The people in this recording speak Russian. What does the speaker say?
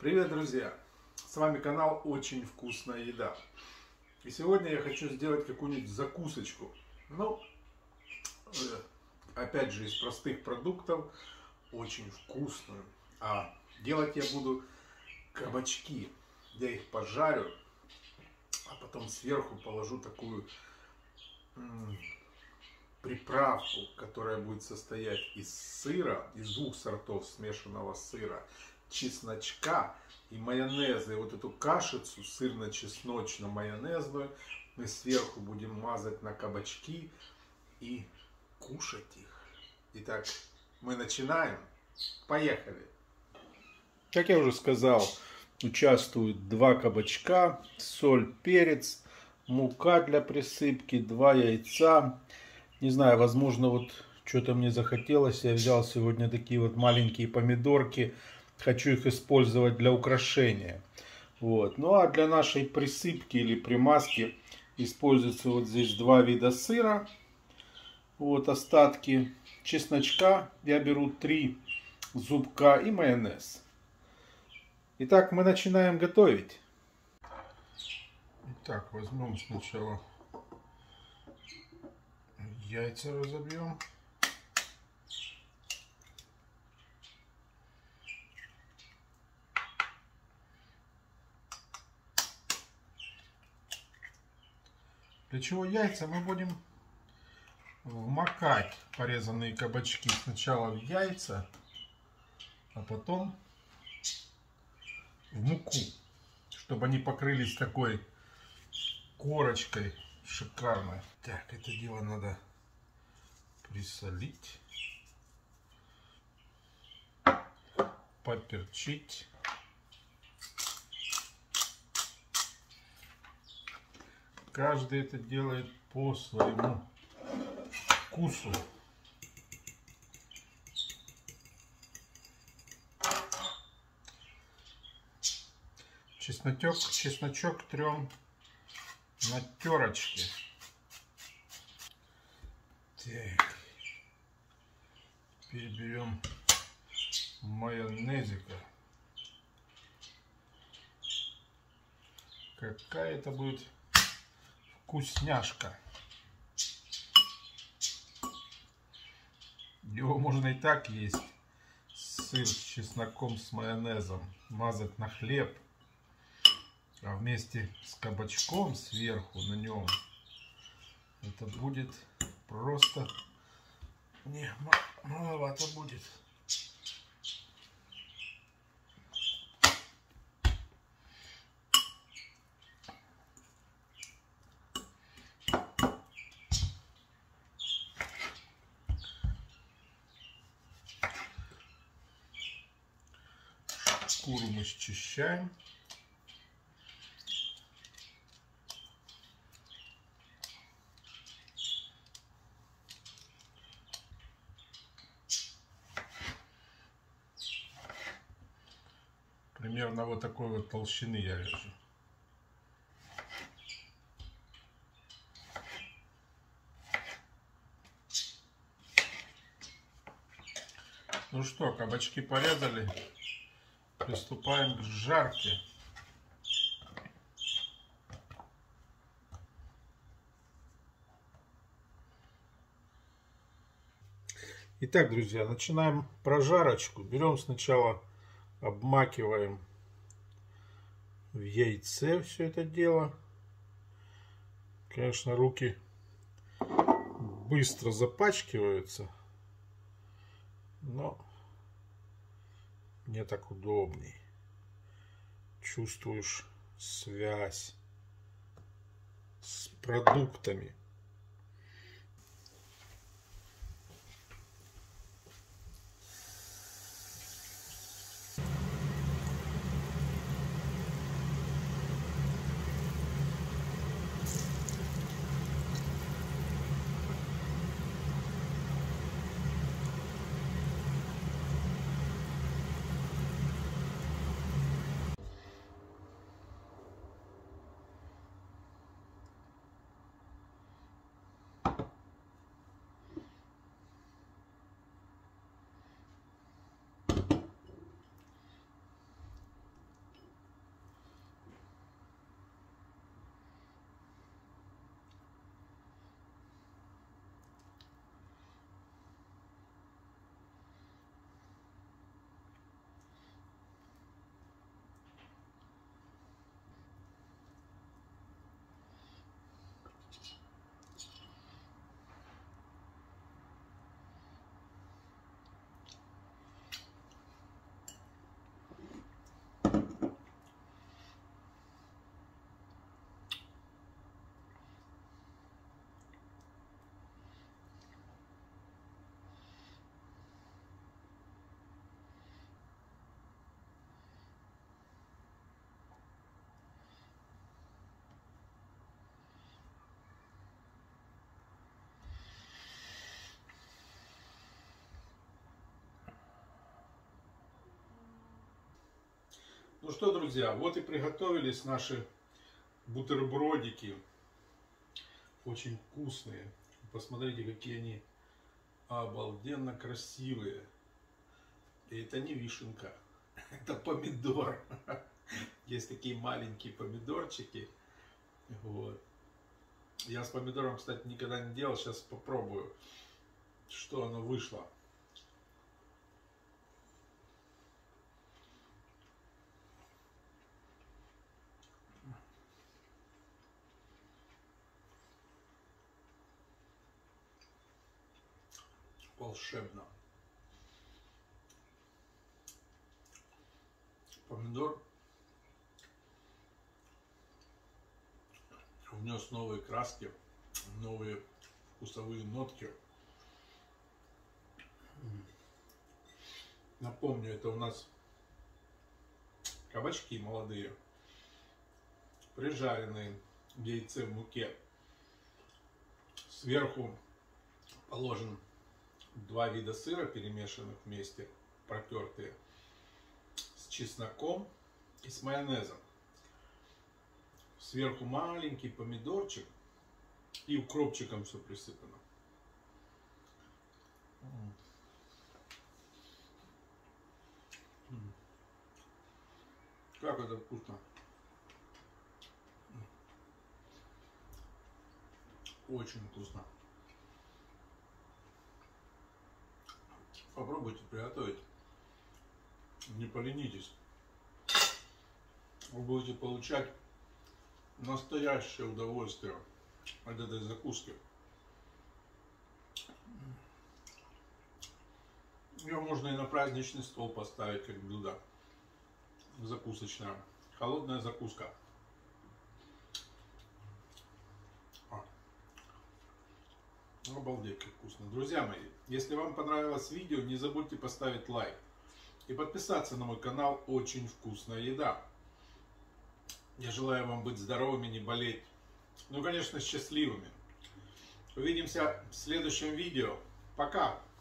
Привет, друзья! С вами канал Очень Вкусная Еда. И сегодня я хочу сделать какую-нибудь закусочку. Опять же, из простых продуктов, очень вкусную. А делать я буду кабачки. Я их пожарю, а потом сверху положу такую приправку, которая будет состоять из сыра, из двух сортов смешанного сыра, чесночка и майонеза. И вот эту кашицу сырно-чесночно-майонезную мы сверху будем мазать на кабачки и кушать их. Итак, мы начинаем. Поехали! Как я уже сказал, участвуют 2 кабачка, соль, перец, мука для присыпки, 2 яйца. Не знаю, возможно, вот что-то мне захотелось. Я взял сегодня такие вот маленькие помидорки. Хочу их использовать для украшения. Вот. Ну а для нашей присыпки или примазки используется вот здесь 2 вида сыра. Вот остатки. Чесночка я беру 3 зубка и майонез. Итак, мы начинаем готовить. Итак, возьмем сначала яйца, разобьем. Для чего яйца? Мы будем вмакать порезанные кабачки сначала в яйца, а потом в муку, чтобы они покрылись такой корочкой шикарной. Так, это дело надо присолить, поперчить. Каждый это делает по своему вкусу. Чесночок трем на терочке. Так. Теперь берем майонезика. Какая это будет вкусняшка. Его можно и так есть. Сыр с чесноком, с майонезом. Мазать на хлеб. А вместе с кабачком сверху на нем это будет просто... Не, маловато будет. Шкуру мы счищаем. Примерно вот такой вот толщины я режу. Ну что, кабачки порезали. Приступаем к жарке. Итак, друзья, начинаем прожарочку. Берем сначала, обмакиваем в яйце все это дело. Конечно, руки быстро запачкиваются, но мне так удобней. Чувствуешь связь с продуктами. Ну что, друзья, вот и приготовились наши бутербродики. Очень вкусные. Посмотрите, какие они обалденно красивые. И это не вишенка, это помидор. Есть такие маленькие помидорчики. Вот. Я с помидором, кстати, никогда не делал. Сейчас попробую, что оно вышло. Волшебно. Помидор внес новые краски, новые вкусовые нотки. Напомню, это у нас кабачки молодые, прижаренные в яйце в муке. Сверху положен 2 вида сыра, перемешанных вместе, протертые, с чесноком и с майонезом. Сверху маленький помидорчик и укропчиком все присыпано. Как это вкусно! Очень вкусно. Попробуйте приготовить. Не поленитесь. Вы будете получать настоящее удовольствие от этой закуски. Ее можно и на праздничный стол поставить как блюдо. Закусочная. Холодная закуска. Обалдеть, как вкусно. Друзья мои, если вам понравилось видео, не забудьте поставить лайк и подписаться на мой канал «Очень вкусная еда». Я желаю вам быть здоровыми, не болеть. Ну, конечно, счастливыми. Увидимся в следующем видео. Пока!